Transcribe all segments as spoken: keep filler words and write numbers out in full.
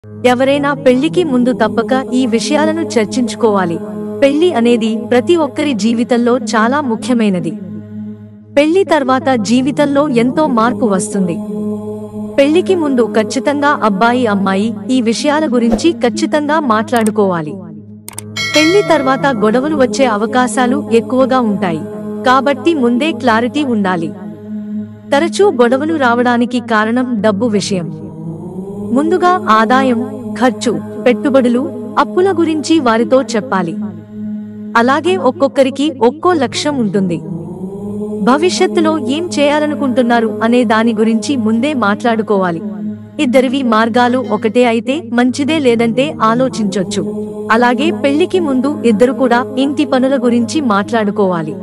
ఎవరైనా పెళ్లికి ముందు తప్పక ఈ విషయాలను చర్చించుకోవాలి. పెళ్లి అనేది ప్రతి ఒక్కరి జీవితంలో చాలా ముఖ్యమైనది. పెళ్లి తర్వాత జీవితంలో ఎంతో మార్పు వస్తుంది. పెళ్లికి ముందు ఖచ్చితంగా అబ్బాయి అమ్మాయి ఈ విషయాల గురించి ఖచ్చితంగా మాట్లాడుకోవాలి. పెళ్లి తర్వాత గొడవలు వచ్చే అవకాశాలు ఎక్కువగా ఉంటాయి. కాబట్టి ముందే క్లారిటీ ఉండాలి. తరచూ గొడవలు రావడానికి కారణం డబ్బు విషయం. ముందుగా ఆదాయం, ఖర్చు, పెట్టుబడులు, అప్పుల గురించి వారితో చెప్పాలి. అలాగే ఒక్కొక్కరికి ఒక్కో లక్ష్యం ఉంటుంది. భవిష్యత్తులో ఏం చేయాలనుకుంటున్నారు అనే దాని గురించి ముందే మాట్లాడుకోవాలి. ఇద్దరివి మార్గాలు ఒకటే అయితే మంచిదే, లేదంటే ఆలోచించొచ్చు. అలాగే పెళ్లికి ముందు ఇద్దరు కూడా ఇంటి పనుల గురించి మాట్లాడుకోవాలి.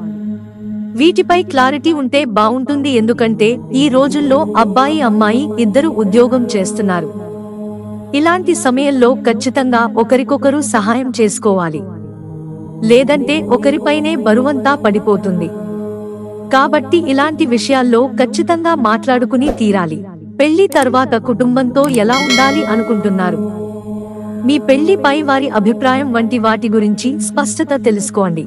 వీటిపై క్లారిటీ ఉంటే బావుంటుంది. ఎందుకంటే ఈ రోజుల్లో అబ్బాయి అమ్మాయి ఇద్దరు ఉద్యోగం చేస్తున్నారు. ఇలాంటి సమయంలో ఖచ్చితంగా ఒకరికొకరు సహాయం చేసుకోవాలి. లేదంటే ఒకరిపైనే బరువంతా పడిపోతుంది. కాబట్టి ఇలాంటి విషయాల్లో ఖచ్చితంగా మాట్లాడుకుని తీరాలి. పెళ్లి తర్వాత కుటుంబంతో ఎలా ఉండాలి అనుకుంటున్నారు? మీ పెళ్లిపై వారి అభిప్రాయం వంటి వాటి గురించి స్పష్టత తెలుసుకోండి.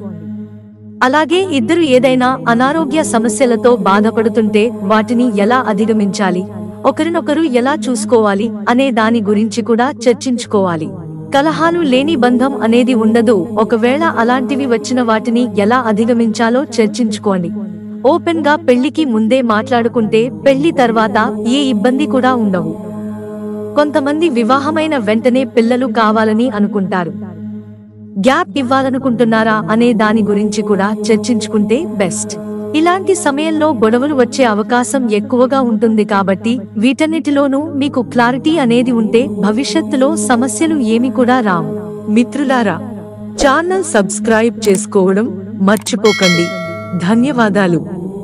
అలాగే ఇద్దరు ఏదైనా అనారోగ్య సమస్యలతో బాధపడుతుంటే వాటిని ఎలా అధిగమించాలి, ఒకరినొకరు ఎలా చూసుకోవాలి అనే దాని గురించి కూడా చర్చించుకోవాలి. కలహాలు లేని బంధం అనేది ఉండదు. ఒకవేళ అలాంటివి వచ్చిన వాటిని ఎలా అధిగమించాలో చర్చించుకోండి. ఓపెన్ గా పెళ్లికి ముందే మాట్లాడుకుంటే పెళ్లి తర్వాత ఏ ఇబ్బంది కూడా ఉండవు. కొంతమంది వివాహమైన వెంటనే పిల్లలు కావాలని అనుకుంటారు. గ్యాప్ ఇవ్వాలనుకుంటున్నారా అనే దాని గురించి కూడా చర్చించుకుంటే బెస్ట్. ఇలాంటి సమయంలో గొడవలు వచ్చే అవకాశం ఎక్కువగా ఉంటుంది. కాబట్టి వీటన్నిటిలోనూ మీకు క్లారిటీ అనేది ఉంటే భవిష్యత్తులో సమస్యలు ఏమి కూడా రావు. మిత్రులారా, ఛానల్ సబ్స్క్రైబ్ చేసుకోవడం మర్చిపోకండి. ధన్యవాదాలు.